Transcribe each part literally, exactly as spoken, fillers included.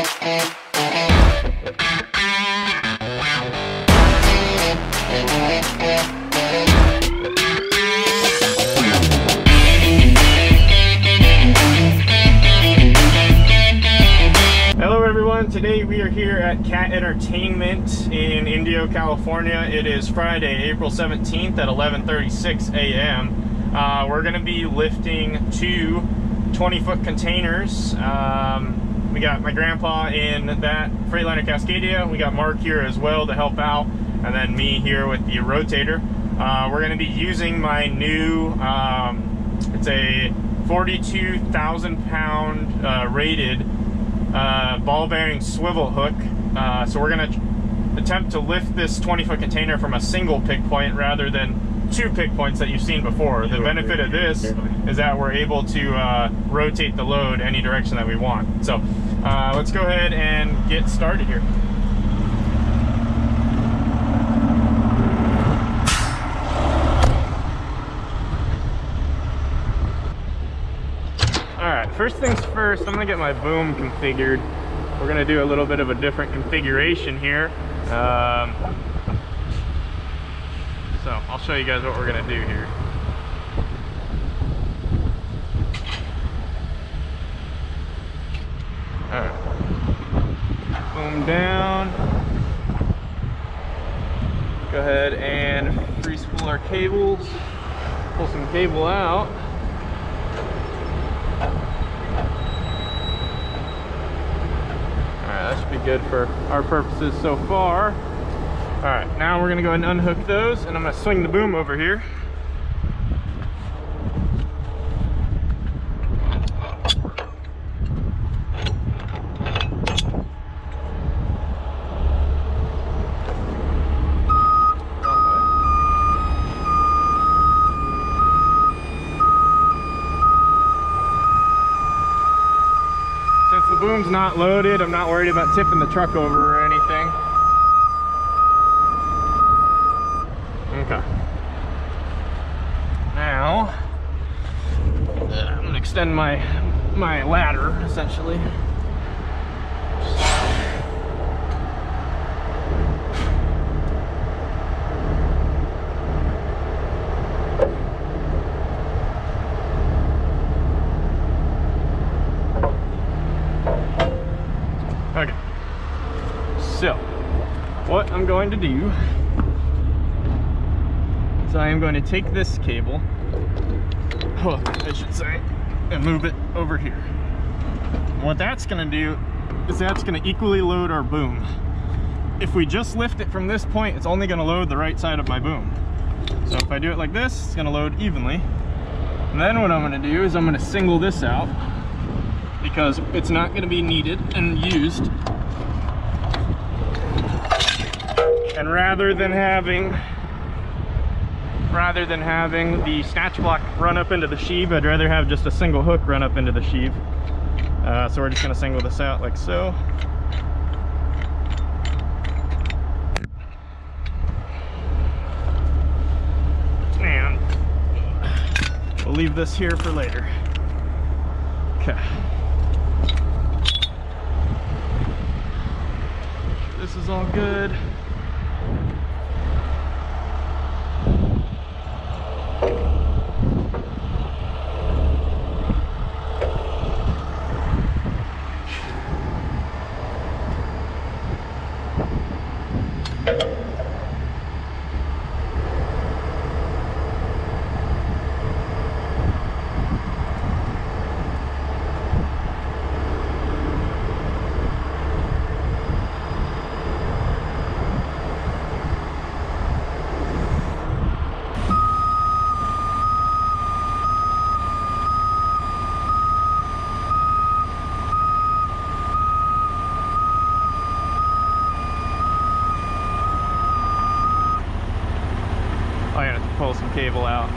Today we are here at Cat Entertainment in Indio, California. It is Friday, April seventeenth at eleven thirty-six a m Uh, we're going to be lifting two twenty foot containers. Um, we got my grandpa in that Freightliner Cascadia. We got Mark here as well to help out, and then me here with the rotator. Uh, we're going to be using my new, um, it's a forty-two thousand pound uh, rated Uh, ball bearing swivel hook. Uh, so we're going to attempt to lift this twenty foot container from a single pick point rather than two pick points that you've seen before. The benefit of this is that we're able to uh, rotate the load any direction that we want. So uh, let's go ahead and get started here. Alright, first things first, I'm going to get my boom configured. We're going to do a little bit of a different configuration here. Um, so I'll show you guys what we're going to do here. Alright, boom down. Go ahead and free spool our cables, pull some cable out. That should be good for our purposes so far. All right, now we're gonna go ahead and unhook those, and I'm gonna swing the boom over here. Boom's not loaded, I'm not worried about tipping the truck over or anything. Okay. Now, uh, I'm gonna extend my my ladder essentially. Okay, so what I'm going to do is I am going to take this cable, hook I should say, and move it over here. And what that's going to do is that's going to equally load our boom. If we just lift it from this point, it's only going to load the right side of my boom. So if I do it like this, it's going to load evenly. And then what I'm going to do is I'm going to single this out, because it's not going to be needed and used. And rather than having rather than having the snatch block run up into the sheave, I'd rather have just a single hook run up into the sheave. Uh, so we're just going to single this out like so. And we'll leave this here for later. Okay. This is all good. Pull some cable out.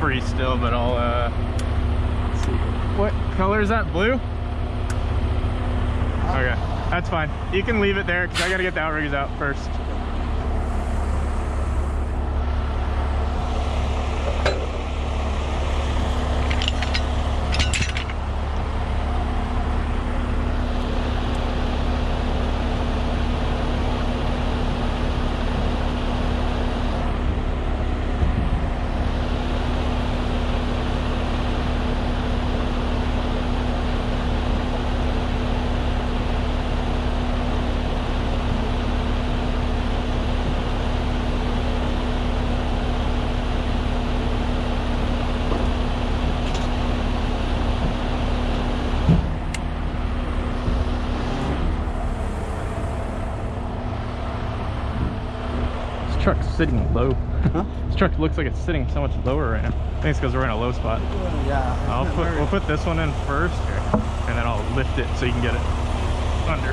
slippery still, but I'll, uh, let's see. What color is that? Blue? Okay, that's fine. You can leave it there because I got to get the outriggers out first. Truck's sitting low. Huh? This truck looks like it's sitting so much lower right now. I think it's because we're in a low spot. Yeah. I'll put, we'll put this one in first here, and then I'll lift it so you can get it under.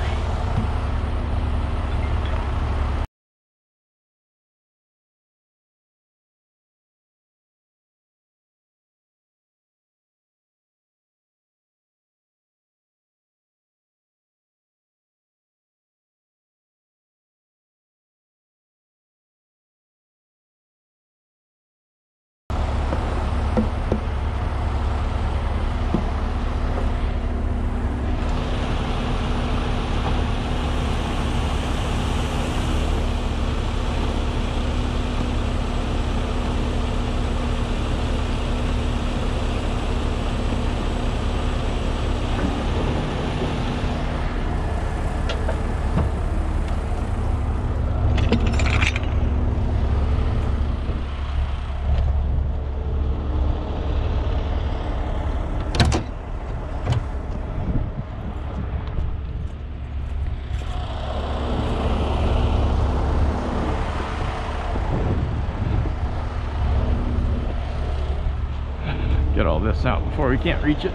Get all this out before we can't reach it.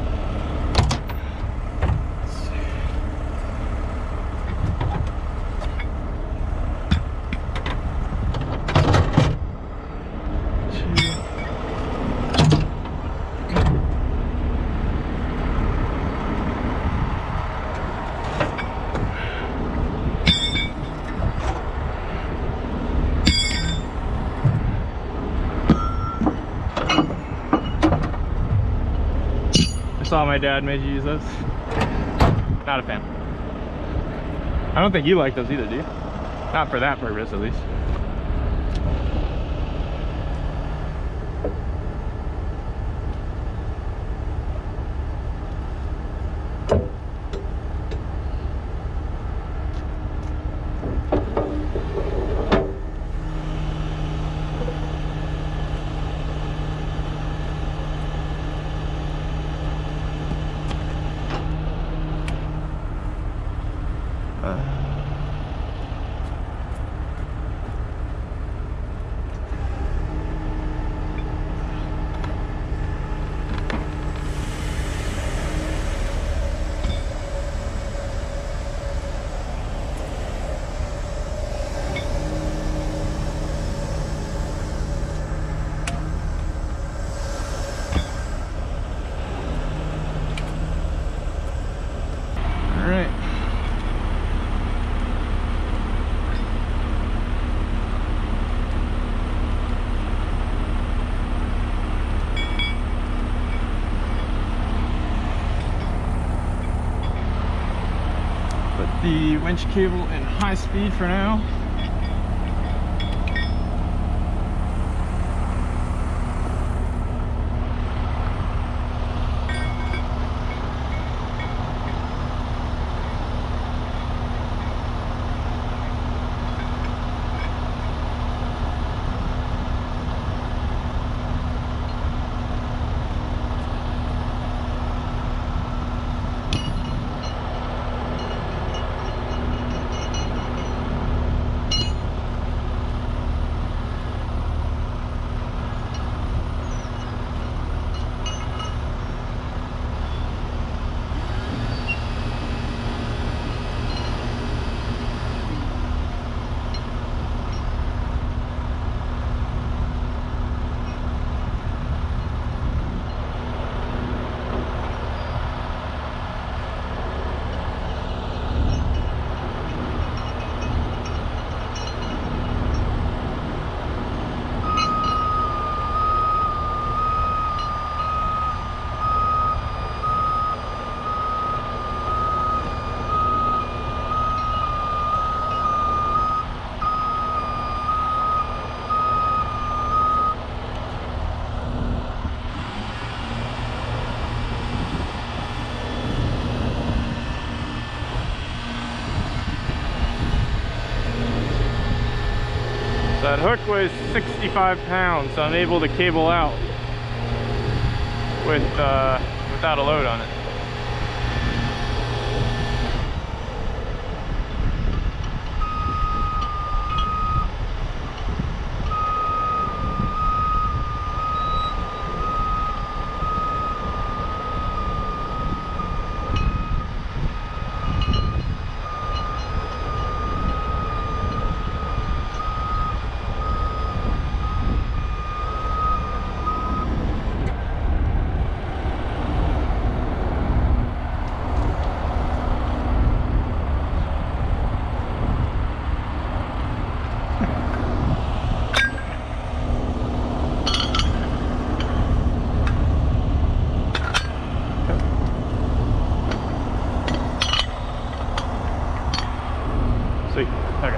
I saw my dad made you use those. Not a fan. I don't think you like those either, do you? Not for that purpose, at least. The winch cable in high speed for now. That hook weighs sixty-five pounds, so I'm able to cable out with uh, without a load on it. Sweet. Okay.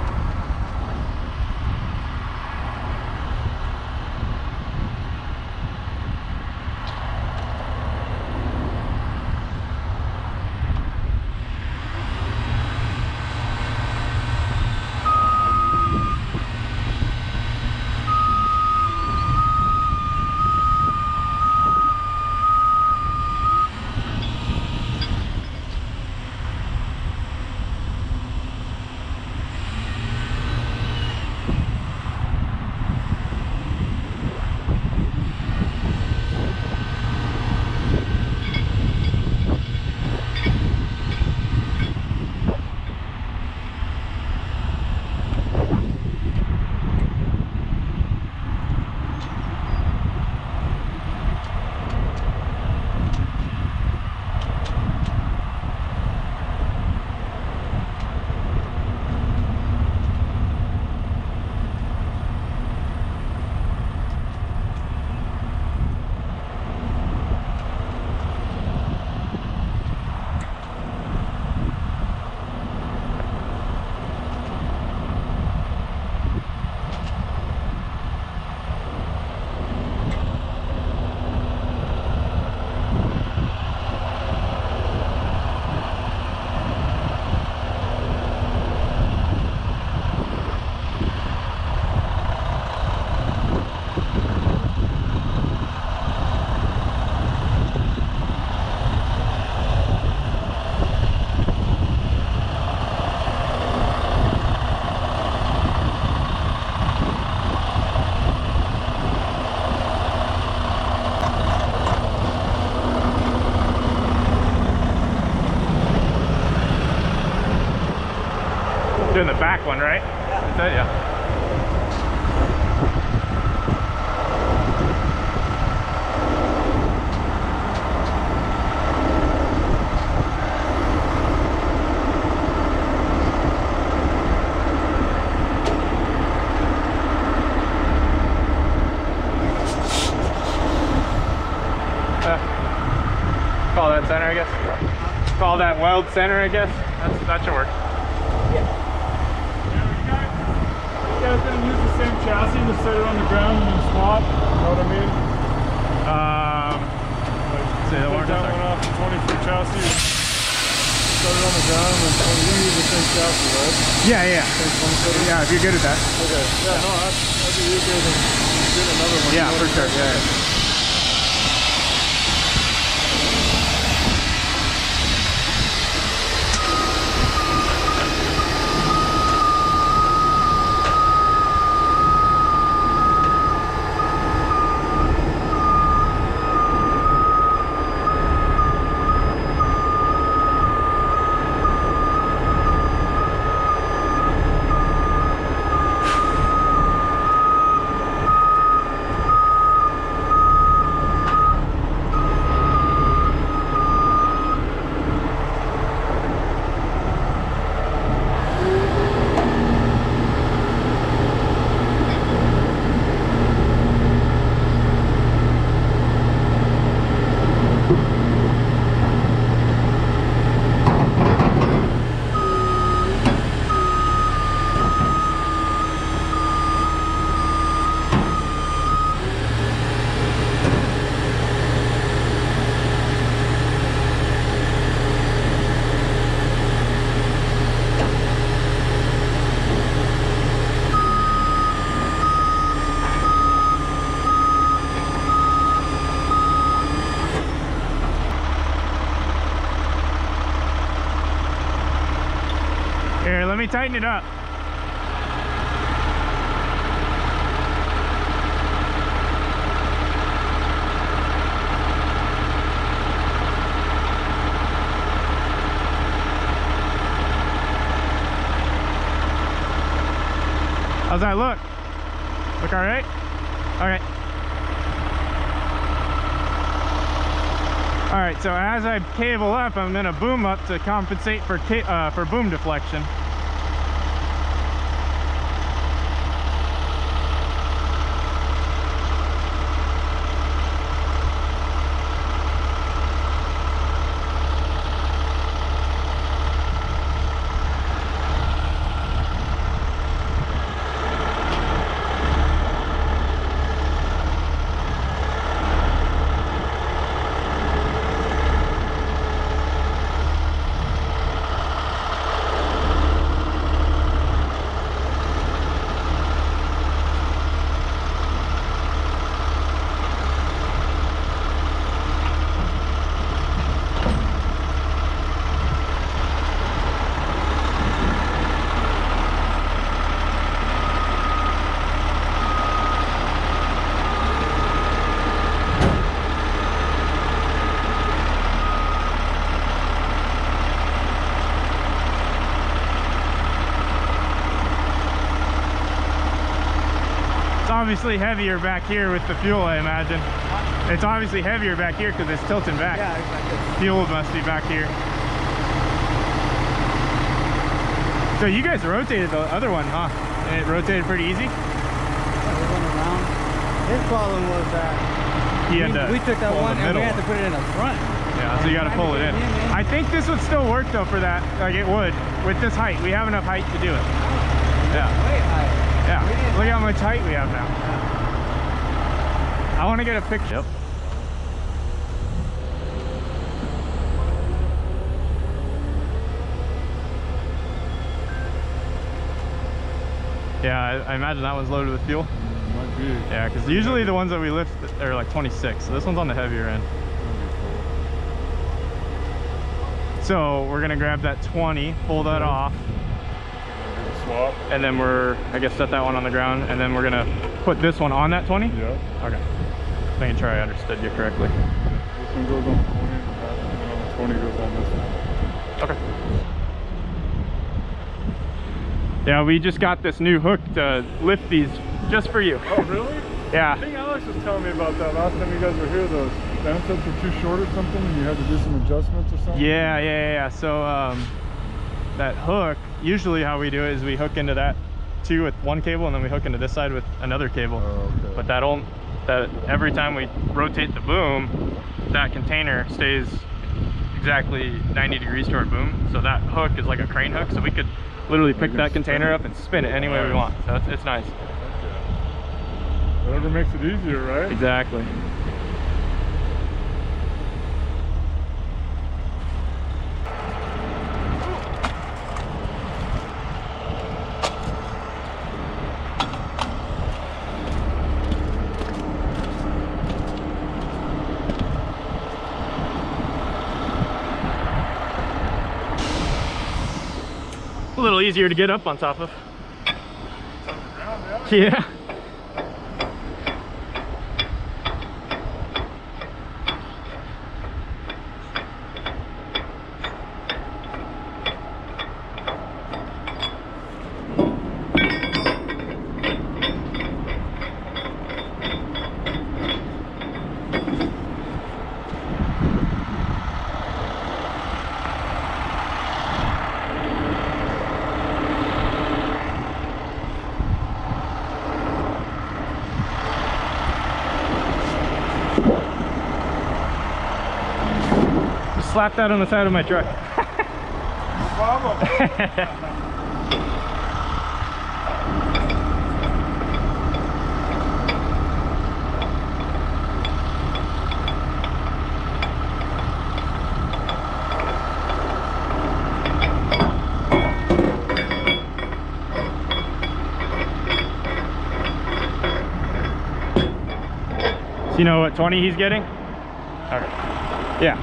Doing the back one, right? Yeah. Is that, yeah. Uh, call that center, I guess. Call that weld center, I guess. That's, that should work. Yeah. You guys gonna use the same chassis to set it on the ground and then swap? You know what I mean? Um, Like, say that one take that more one time. off the twenty foot chassis and set it on the ground and then you use the same chassis, right? Yeah, yeah. Same twenty footer? Yeah, if you're good at that. Okay. Yeah, no, that's, that'd be easier than getting another one. Yeah, for sure. Yeah. yeah. me tighten it up. How's that look? Look all right? All right. All right, so as I cable up, I'm gonna boom up to compensate for, uh, for boom deflection. Obviously heavier back here with the fuel, I imagine. It's obviously heavier back here because it's tilting back. Yeah, exactly. Fuel must be back here. So you guys rotated the other one, huh? And it rotated pretty easy? Yeah, we went around. His problem was that he we, had to we took that one and we had to put it in the front. Yeah, so you got to pull it in. I think this would still work though for that. Like it would with this height. We have enough height to do it. Yeah. Way high. Yeah, look how much height we have now. I want to get a picture. Yep. Yeah, I, I imagine that one's loaded with fuel. Might be. Yeah, because usually the ones that we lift are like twenty-six, so this one's on the heavier end. So we're gonna grab that twenty, pull that off. Swap. And then we're, I guess, set that one on the ground, and then we're gonna put this one on that twenty? Yeah. Okay. Making sure I understood you correctly. This one goes on twenty, and then the twenty goes on this one. Okay. Yeah, we just got this new hook to lift these just for you. Oh, really? Yeah. I think Alex was telling me about that last time you guys were here. Those fansets were too short or something, and you had to do some adjustments or something? Yeah, yeah, yeah. So, um, that hook, usually how we do it is we hook into that two with one cable and then we hook into this side with another cable. Oh, okay. But that all that every time we rotate the boom, that container stays exactly ninety degrees to our boom. So that hook is like a crane hook, so we could literally pick that container up and spin it any way we want. So it's, it's nice. Okay. Whatever makes it easier, right? Exactly. A little easier to get up on top of. Ground, yeah. Yeah. Slap that on the side of my truck. No problem. So you know what twenty he's getting? Okay. Yeah.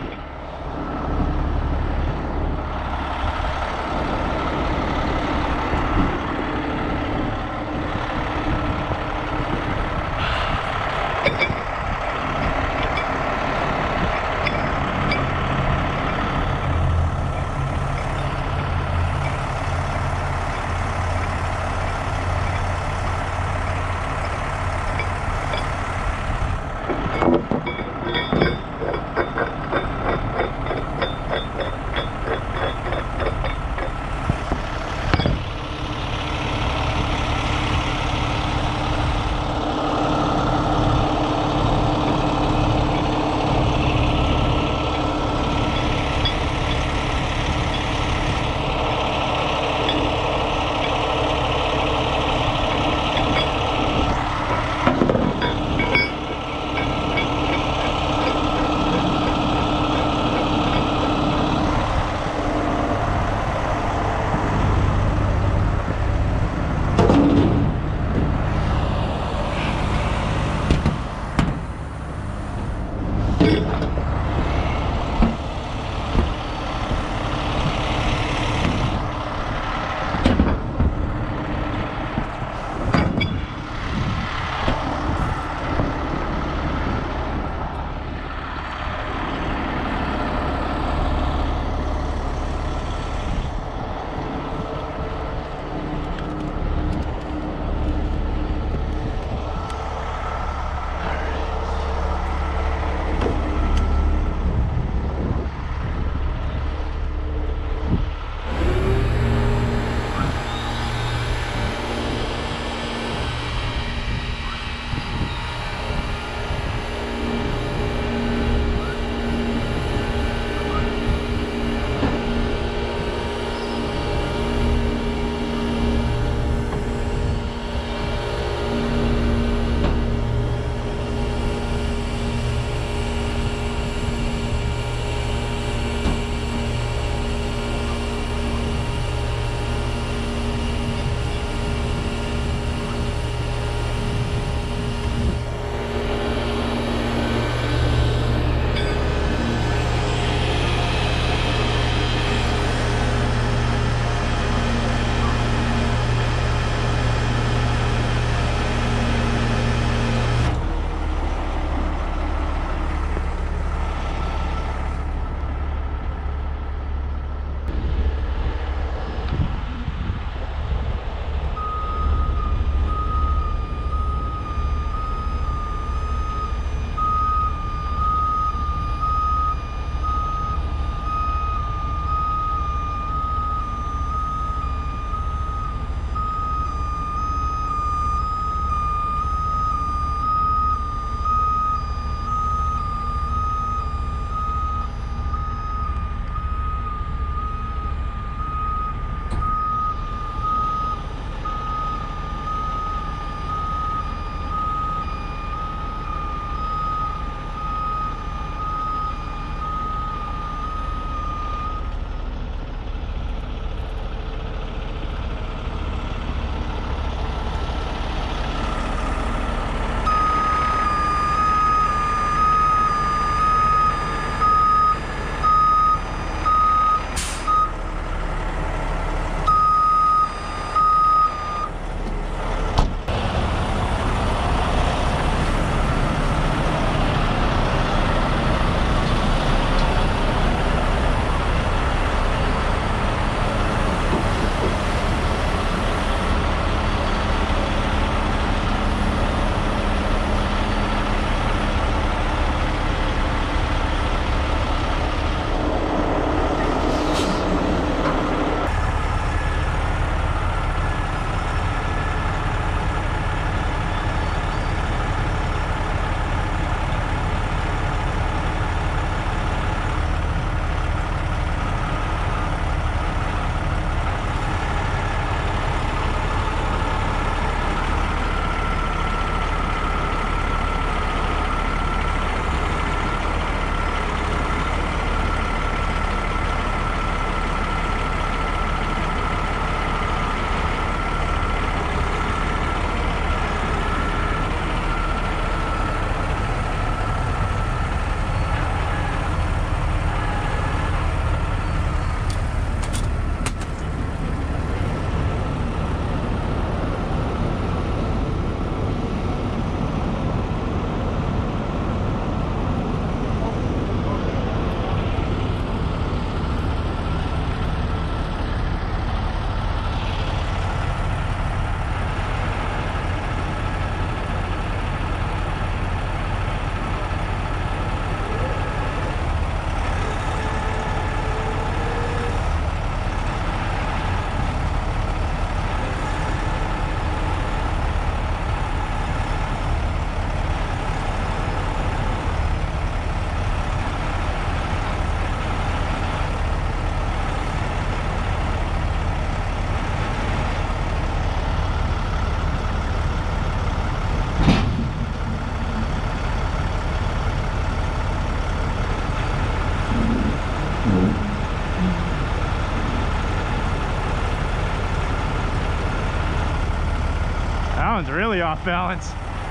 That one's really off balance.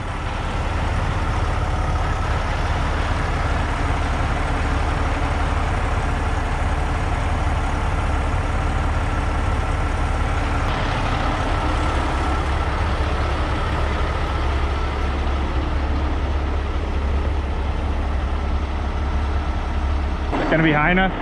Gonna be high enough?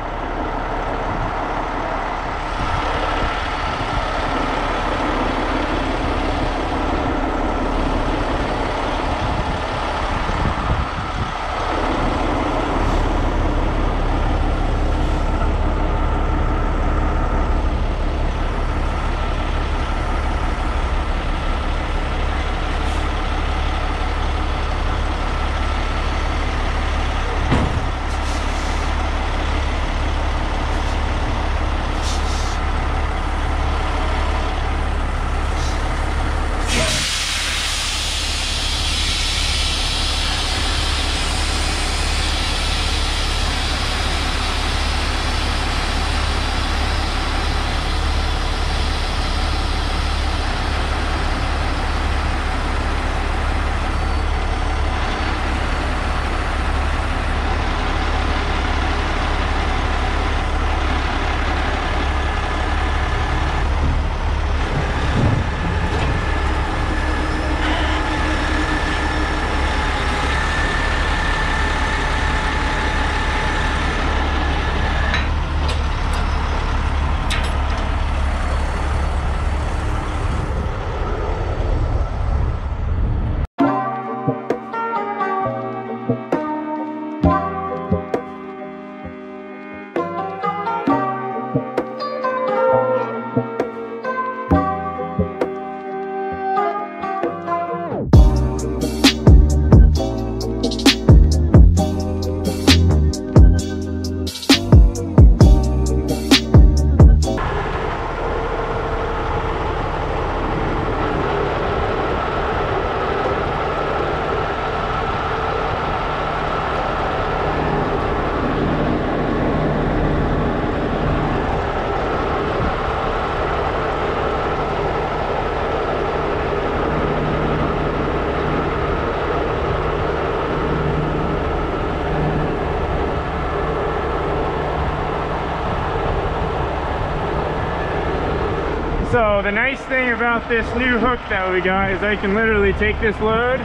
So the nice thing about this new hook that we got is I can literally take this load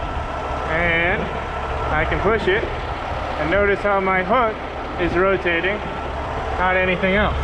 and I can push it, and notice how my hook is rotating, not anything else.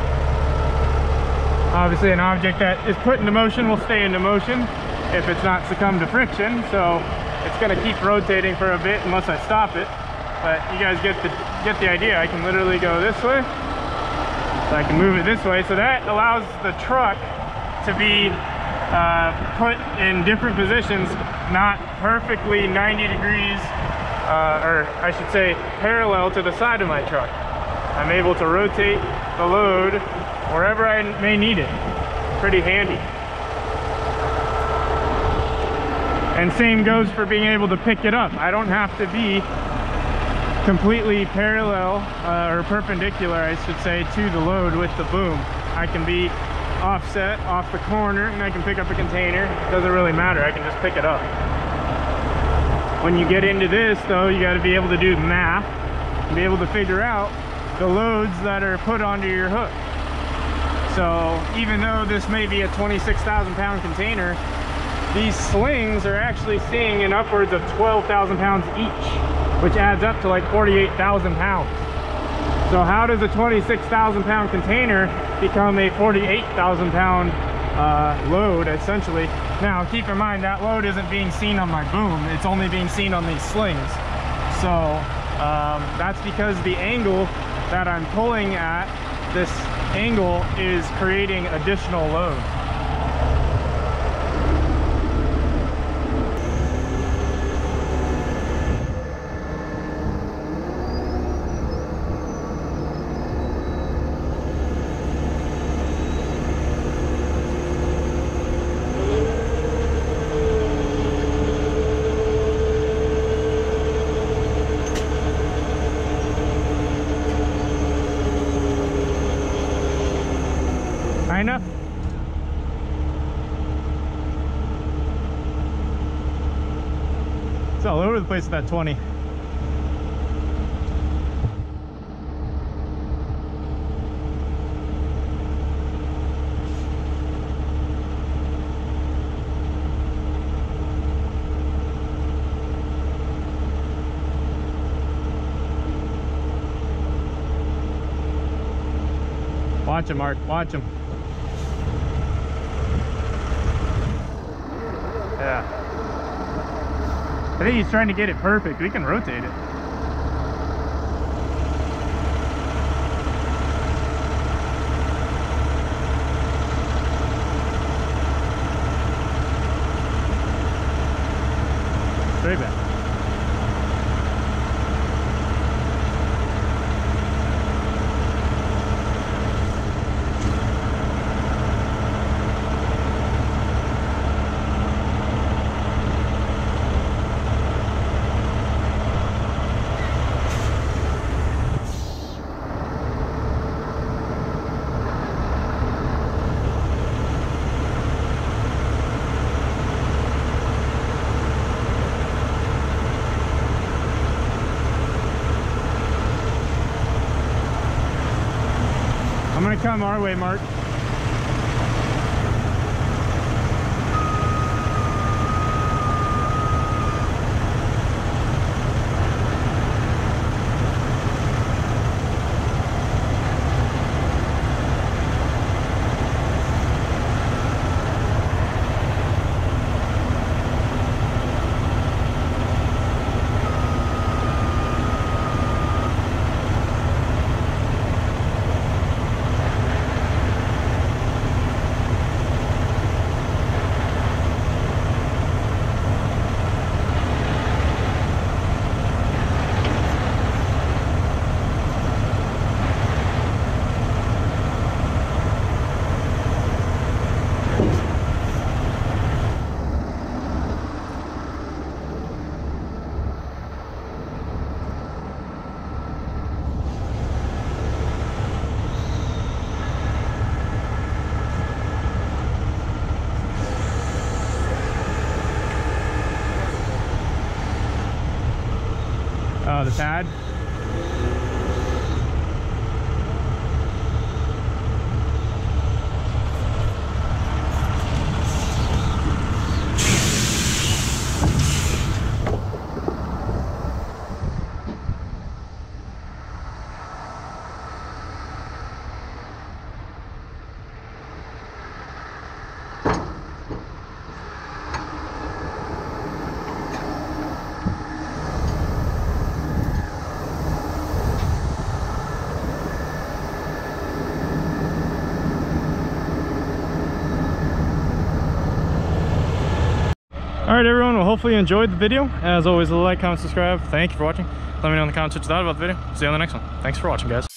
Obviously an object that is put into motion will stay into motion if it's not succumb to friction, so it's going to keep rotating for a bit unless I stop it. But you guys get the get the idea. I can literally go this way, so I can move it this way, so that allows the truck to be uh, put in different positions, not perfectly ninety degrees, uh, or I should say parallel to the side of my truck. I'm able to rotate the load wherever I may need it. Pretty handy. And same goes for being able to pick it up. I don't have to be completely parallel uh, or perpendicular, I should say, to the load with the boom. I can be offset off the corner and I can pick up a container. It doesn't really matter, I can just pick it up. When you get into this though, you got to be able to do math and be able to figure out the loads that are put onto your hook. So even though this may be a twenty-six thousand pound container, these slings are actually seeing in upwards of twelve thousand pounds each, which adds up to like forty-eight thousand pounds. So how does a twenty-six thousand pound container become a forty-eight thousand pound uh, load, essentially? Now, keep in mind that load isn't being seen on my boom, it's only being seen on these slings. So um, that's because the angle that I'm pulling at, this angle is creating additional load. Enough? It's all over the place with that twenty. Watch him, Mark. Watch him. Yeah. I think he's trying to get it perfect. We can rotate it. Straight back. I'm gonna come our way, Mark. Oh, the pad. Alright everyone, well hopefully you enjoyed the video. As always, like, comment, subscribe. Thank you for watching. Let me know in the comments what you thought about the video. See you on the next one. Thanks for watching, guys.